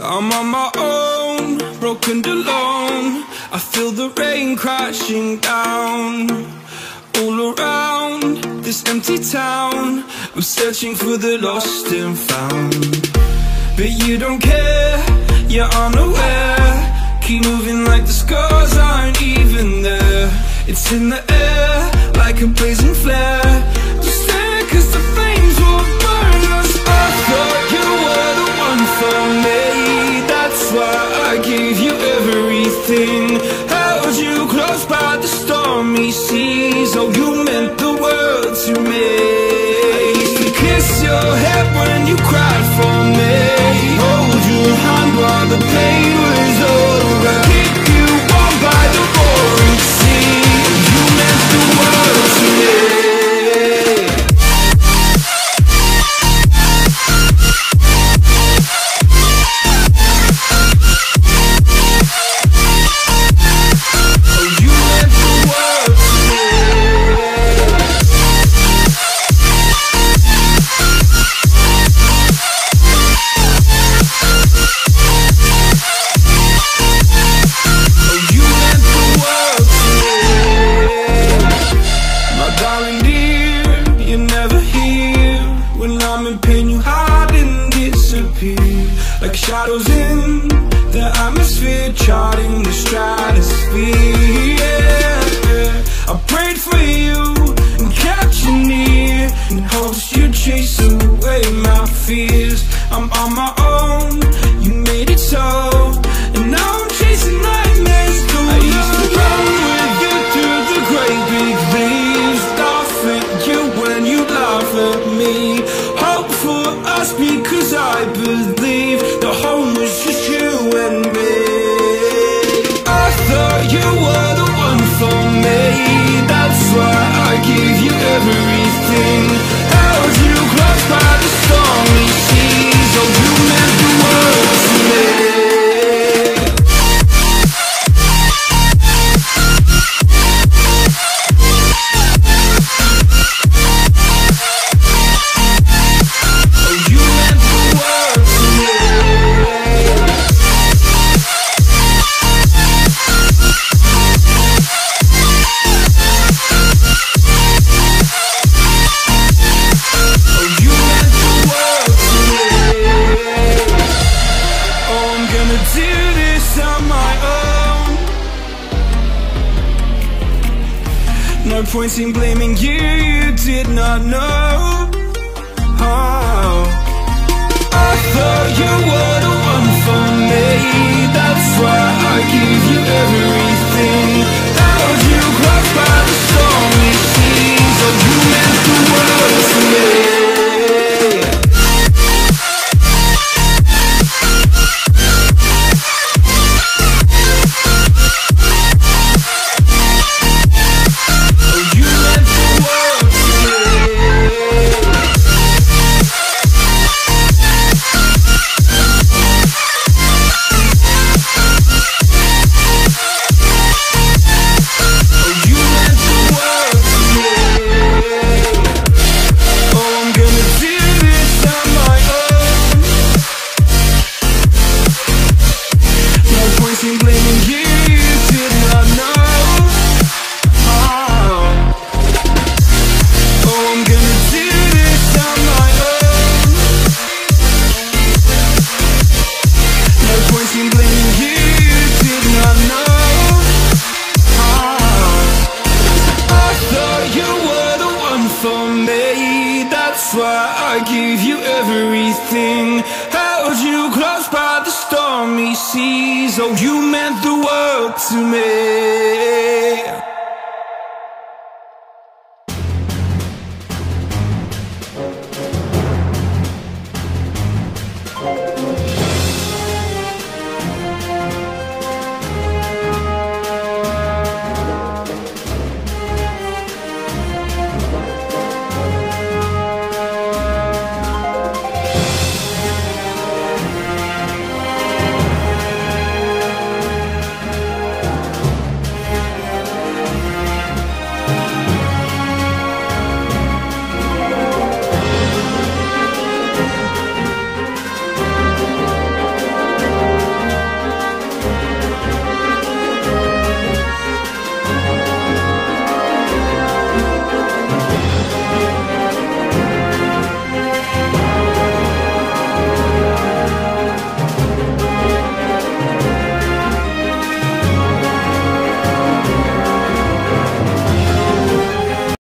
I'm on my own, broken and alone. I feel the rain crashing down all around this empty town. I'm searching for the lost and found, but you don't care, you're unaware. Keep moving like the scars aren't even there. It's in the air like a blazing flare. Just stare, 'cause the flames will burn us. I thought you were the one for me. That's why I gave you everything. Held you close by the stormy seas. Oh, you meant the world to me. I used to kiss your head when you cried for me. Hold your hand while the pain was over. Keep you warm by the roaring sea. You meant the world to me. Like shadows in the atmosphere, charting the stratosphere. Yeah. I prayed for you and kept you near, in hopes you'd chase away my fears. I'm on my own, you made it so, and now I'm chasing nightmares through. I used to run with you through the great big leaves, laugh at you when you laugh at me. Hope for us because I believe the home was just you and me. I thought you were the one for me. That's why I gave you everything. Held you close by the stormy seas. Oh, you meant the world to me. No point in blaming you, you did not know. Oh, I thought you were the one for me. That's why I gave you everything. Held you close by the stormy seas. Oh, you meant the world to me. That's why I gave you everything. Held you close by the stormy seas. Oh, you meant the world to me.